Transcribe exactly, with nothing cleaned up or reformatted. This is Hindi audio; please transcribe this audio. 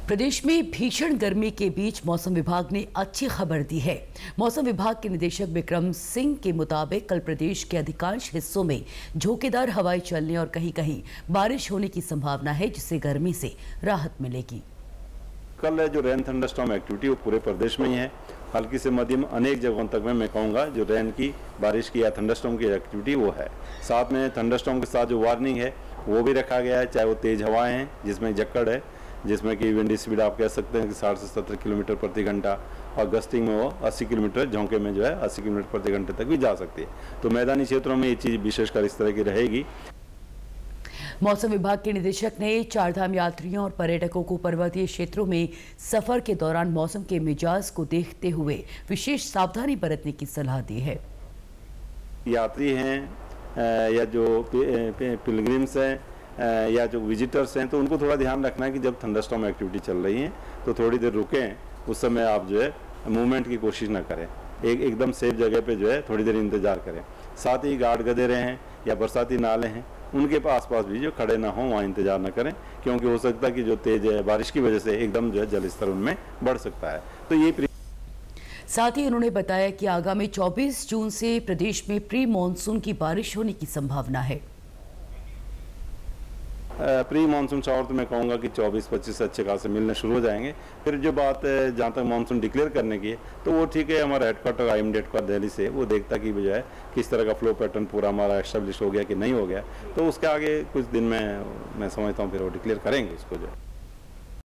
प्रदेश में भीषण गर्मी के बीच मौसम विभाग ने अच्छी खबर दी है। मौसम विभाग के निदेशक विक्रम सिंह के मुताबिक कल प्रदेश के अधिकांश हिस्सों में झोंकेदार हवाएं चलने और कहीं कहीं बारिश होने की संभावना है, जिससे गर्मी से राहत मिलेगी। कल जो रेन थंडरस्टॉर्म एक्टिविटी वो पूरे प्रदेश में ही है। हल्की से मध्यम अनेक जगहों तक में मैं कहूँगा जो रेन की बारिश की या थंडरस्टॉर्म की एक्टिविटी वो है। साथ में थंडरस्टॉर्म के साथ जो वार्निंग है वो भी रखा गया है, चाहे वो तेज़ हवाएं हैं जिसमें जक्कड़ है, जिसमें कि विंडी स्पीड आप कह सकते हैं कि साठ से सत्तर किलोमीटर प्रति घंटा, और गस्टिंग में वो अस्सी किलोमीटर, झोंके में जो है अस्सी किलोमीटर प्रति घंटे तक भी जा सकती है। तो मैदानी क्षेत्रों में ये चीज़ विशेषकर इस तरह की रहेगी। मौसम विभाग के निदेशक ने चारधाम यात्रियों और पर्यटकों को पर्वतीय क्षेत्रों में सफर के दौरान मौसम के मिजाज को देखते हुए विशेष सावधानी बरतने की सलाह दी है। यात्री हैं या जो पिलग्रिम्स हैं या जो विजिटर्स हैं, तो उनको थोड़ा ध्यान रखना है कि जब थंडरस्टॉर्म एक्टिविटी चल रही है तो थोड़ी देर रुकें, उस समय आप जो है मूवमेंट की कोशिश ना करें, एक एकदम सेफ जगह पे जो है थोड़ी देर इंतजार करें। साथ ही गार्ड गदेरे हैं या बरसाती नाले हैं, उनके पास पास भी जो खड़े ना हों वहाँ इंतजार ना करें, क्योंकि हो सकता है कि जो तेज है बारिश की वजह से एकदम जो है जल स्तर उनमें बढ़ सकता है। तो ये साथ ही उन्होंने बताया कि आगामी चौबीस जून से प्रदेश में प्री मानसून की बारिश होने की संभावना है। प्री मानसून शावर तो मैं कहूँगा कि चौबीस पच्चीस अच्छे खासे मिलने शुरू हो जाएंगे। फिर जो बात जहाँ तक मानसून डिक्लेयर करने की है तो वो ठीक है, हमारा headquarter I M D headquarter Delhi से वो देखता कि जो है किस तरह का फ्लो पैटर्न पूरा हमारा एस्टेब्लिश हो गया कि नहीं हो गया, तो उसके आगे कुछ दिन में मैं समझता हूँ फिर वो डिक्लेयर करेंगे इसको जो है।